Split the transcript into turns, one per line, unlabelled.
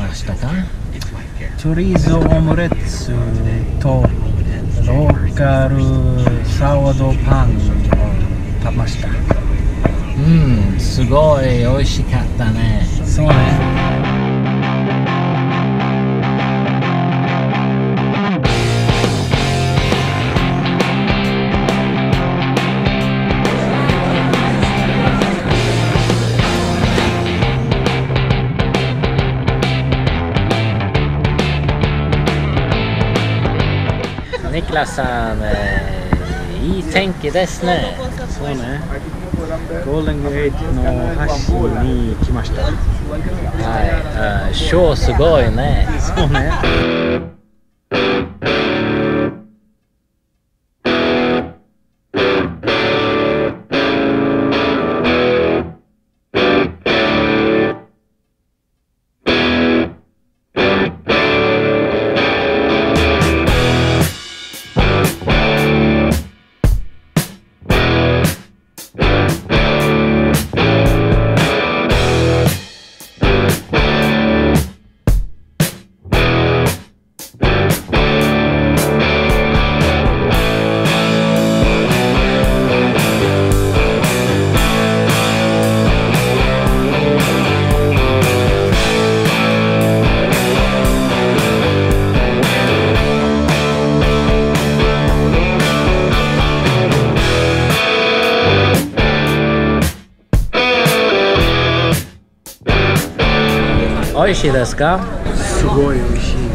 ましたか？チョリーズオムレツとローカルサワードパンを食べました。
すごい美味しかったね。
そうね。
ニクラさん、いい天気ですね。
そうね。ゴールデンゲートの橋に来ました。
はい、ショーすごいね。
そうね。
美味しいですか？
すごい美味しい。